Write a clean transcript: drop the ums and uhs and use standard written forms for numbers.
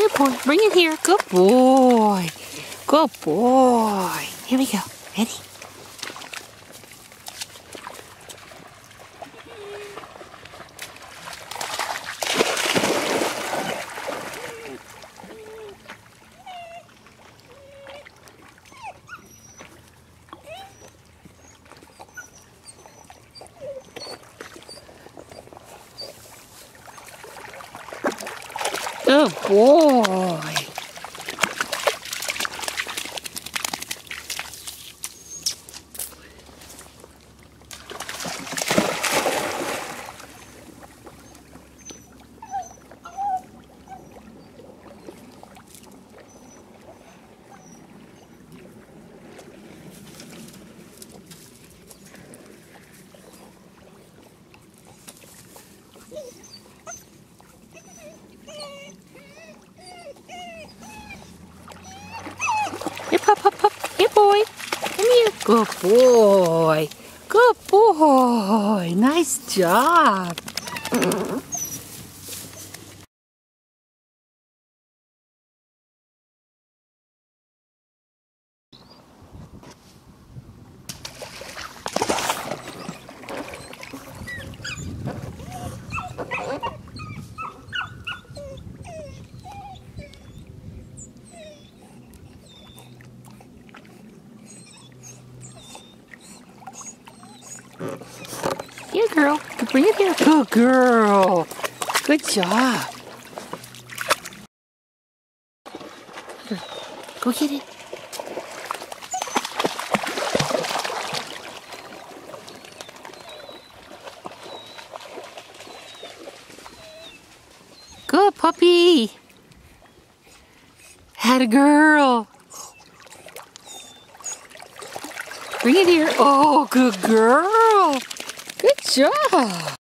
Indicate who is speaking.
Speaker 1: Good boy. Bring it here. Good boy. Good boy. Here we go. Ready? Good boy. Here, pup, pup, pup. Here, boy. Come here. Good boy. Good boy. Nice job. Here, girl. Bring it here. Good girl. Good job. Here. Go get it. Good puppy. Had a girl. Bring it here. Oh, good girl. Good job.